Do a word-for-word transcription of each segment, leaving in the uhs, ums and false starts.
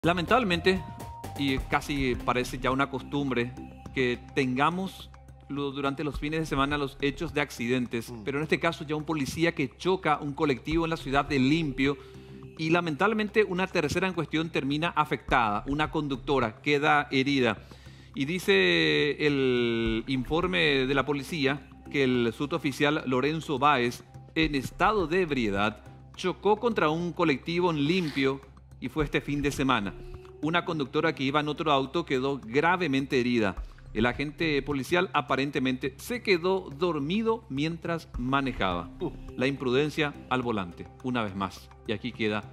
Lamentablemente, y casi parece ya una costumbre, que tengamos lo- durante los fines de semana los hechos de accidentes, Mm. pero en este caso ya un policía que choca un colectivo en la ciudad de Limpio y lamentablemente una tercera en cuestión termina afectada, una conductora queda herida. Y dice el informe de la policía que el suboficial Lorenzo Báez, en estado de ebriedad, chocó contra un colectivo en Limpio y fue este fin de semana. Una conductora que iba en otro auto quedó gravemente herida. El agente policial aparentemente se quedó dormido mientras manejaba. Uh, La imprudencia al volante, una vez más. Y aquí queda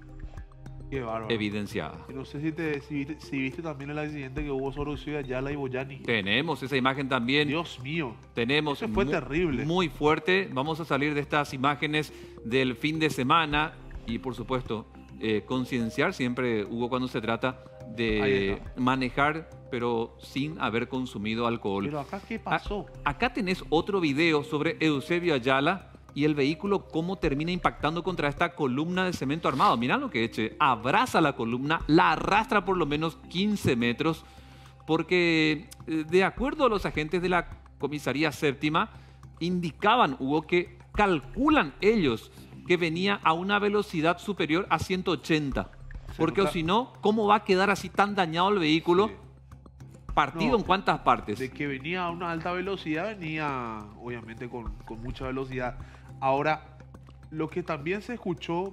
qué bárbaro. evidenciada. Y no sé si, te, si, viste, si viste también el accidente que hubo sobre Ciudad Ayala y Boyani. Tenemos esa imagen también. Dios mío. Tenemos Eso fue mu- terrible. Muy fuerte. Vamos a salir de estas imágenes del fin de semana y, por supuesto, eh, concienciar siempre, Hugo, cuando se trata Ahí de está. manejar, pero sin haber consumido alcohol. Pero acá, ¿qué A- pasó? acá tenés otro video sobre Eusebio Ayala y el vehículo cómo termina impactando contra esta columna de cemento armado. Mirá lo que eche. Abraza la columna, la arrastra por lo menos quince metros, porque eh, de acuerdo a los agentes de la comisaría séptima, indicaban, Hugo, que calculan ellos que venía a una velocidad superior a ciento ochenta. Se Porque o nota- si no, ¿cómo va a quedar así tan dañado el vehículo? Sí. ¿Partido No, en cuántas partes? De que venía a una alta velocidad, venía obviamente con, con mucha velocidad. Ahora, lo que también se escuchó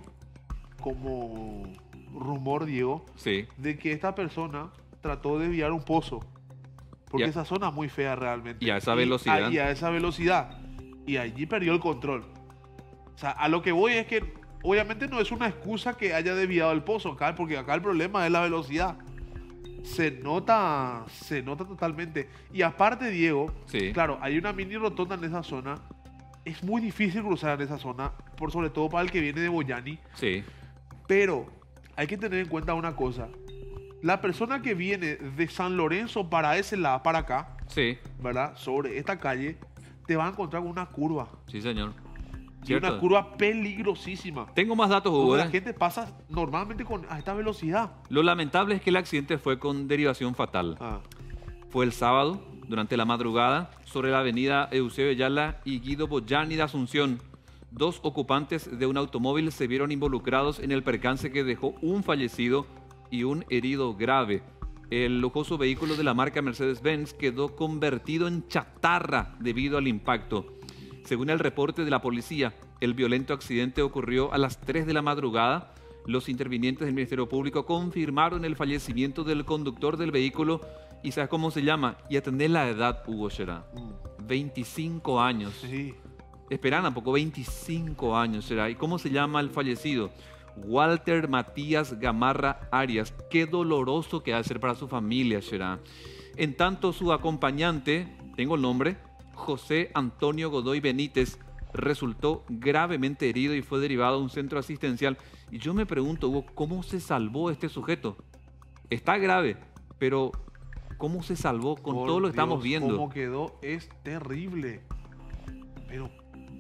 como rumor, Diego, Sí. de que esta persona trató de desviar un pozo. Porque Ya. esa zona es muy fea realmente. Y a esa velocidad. Y a esa velocidad. Y allí perdió el control. O sea, a lo que voy es que obviamente no es una excusa que haya desviado el pozo acá, porque acá el problema es la velocidad. Se nota, se nota totalmente. Y aparte, Diego, Sí. claro, hay una mini rotonda en esa zona. Es muy difícil cruzar en esa zona, por sobre todo para el que viene de Boyani. Sí. Pero hay que tener en cuenta una cosa. La persona que viene de San Lorenzo para ese lado, para acá, Sí. ¿verdad? Sobre esta calle, te va a encontrar con una curva. Sí, señor. Y una ¿Cierto? curva peligrosísima. Tengo más datos, Hugo. Donde ¿eh? la gente pasa normalmente con, a esta velocidad. Lo lamentable es que el accidente fue con derivación fatal. Ah, Fue el sábado, durante la madrugada, sobre la avenida Eusebio Ayala y Guido Boyani de Asunción. Dos ocupantes de un automóvil se vieron involucrados en el percance que dejó un fallecido y un herido grave. El lujoso vehículo de la marca Mercedes-Benz quedó convertido en chatarra debido al impacto. Según el reporte de la policía, el violento accidente ocurrió a las tres de la madrugada. Los intervinientes del Ministerio Público confirmaron el fallecimiento del conductor del vehículo. ¿Y sabes cómo se llama? Y atendés la edad, Hugo Xerá. mm, veinticinco años. sí. Esperan un poco, veinticinco años será. ¿Y cómo se llama el fallecido? Walter Matías Gamarra Arias. Qué doloroso que ha de ser para su familia, será. En tanto, su acompañante, tengo el nombre, José Antonio Godoy Benítez, resultó gravemente herido y fue derivado a un centro asistencial. Y yo me pregunto, Hugo, ¿cómo se salvó este sujeto? Está grave, pero ¿cómo se salvó con Por todo lo que estamos Dios, viendo? Cómo quedó es terrible. Pero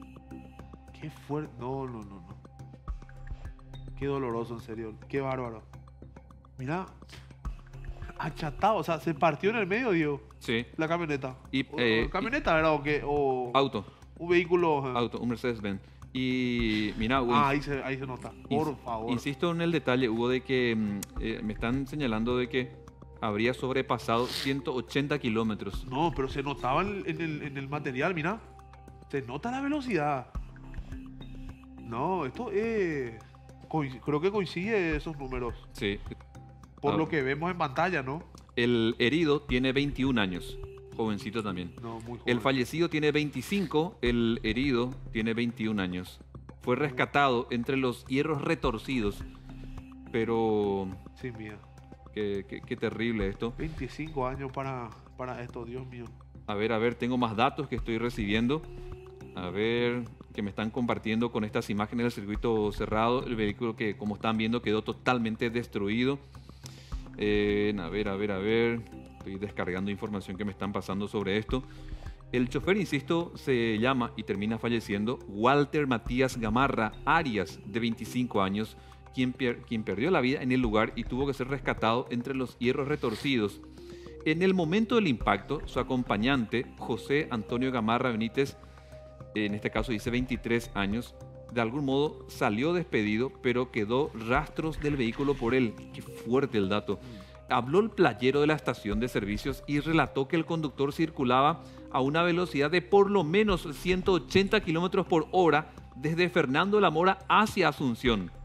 qué fuerte. No, no, no, no. Qué doloroso, en serio. Qué bárbaro. Mira, achatado, o sea, se partió en el medio, Diego, Sí, la camioneta. Y, O- eh, o camioneta, ¿verdad? ¿O qué? O auto. un vehículo. eh. Auto, un Mercedes-Benz. Y mira, Hugo, Ah, ahí se, ahí se nota. Por ins- favor. insisto en el detalle, Hugo, de que mm, eh, me están señalando de que habría sobrepasado ciento ochenta kilómetros. No, pero se notaba en, en el, en el material, mira. Se nota la velocidad. No, esto es. coinc- Creo que coincide esos números. Sí. Por Ah. lo que vemos en pantalla, ¿no? El herido tiene veintiún años, jovencito también. No, muy joven. El fallecido tiene veinticinco, el herido tiene veintiún años. Fue rescatado entre los hierros retorcidos, pero Sin miedo. qué, qué- qué terrible esto. veinticinco años para, para esto, Dios mío. A ver, a ver, tengo más datos que estoy recibiendo. A ver, que me están compartiendo con estas imágenes del circuito cerrado. El vehículo que, como están viendo, quedó totalmente destruido. Eh, a ver, a ver, a ver. Estoy descargando información que me están pasando sobre esto. El chofer, insisto, se llama y termina falleciendo Walter Matías Gamarra Arias, de veinticinco años, quien, pier quien perdió la vida en el lugar y tuvo que ser rescatado entre los hierros retorcidos. En el momento del impacto, su acompañante, José Antonio Gamarra Benítez, en este caso dice veintitrés años, de algún modo salió despedido, pero quedó rastros del vehículo por él. Qué fuerte el dato. Habló el playero de la estación de servicios y relató que el conductor circulaba a una velocidad de por lo menos ciento ochenta kilómetros por hora desde Fernando de la Mora hacia Asunción.